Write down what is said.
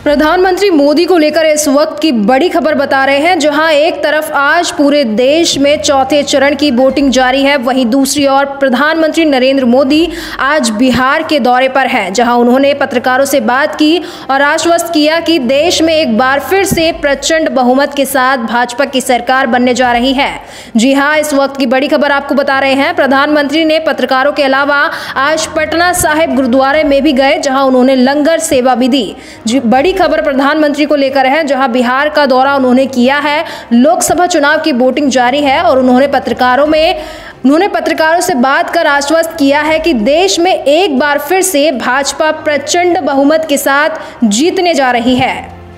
प्रधानमंत्री मोदी को लेकर इस वक्त की बड़ी खबर बता रहे हैं। जहां एक तरफ आज पूरे देश में चौथे चरण की वोटिंग जारी है, वहीं दूसरी ओर प्रधानमंत्री नरेंद्र मोदी आज बिहार के दौरे पर हैं, जहां उन्होंने पत्रकारों से बात की और आश्वस्त किया कि देश में एक बार फिर से प्रचंड बहुमत के साथ भाजपा की सरकार बनने जा रही है। जी हां, इस वक्त की बड़ी खबर आपको बता रहे हैं। प्रधानमंत्री ने पत्रकारों के अलावा आज पटना साहिब गुरुद्वारे में भी गए, जहां उन्होंने लंगर सेवा भी दी। बड़ी खबर प्रधानमंत्री को लेकर है, जहां बिहार का दौरा उन्होंने किया है। लोकसभा चुनाव की वोटिंग जारी है और उन्होंने पत्रकारों से बात कर आश्वस्त किया है कि देश में एक बार फिर से भाजपा प्रचंड बहुमत के साथ जीतने जा रही है।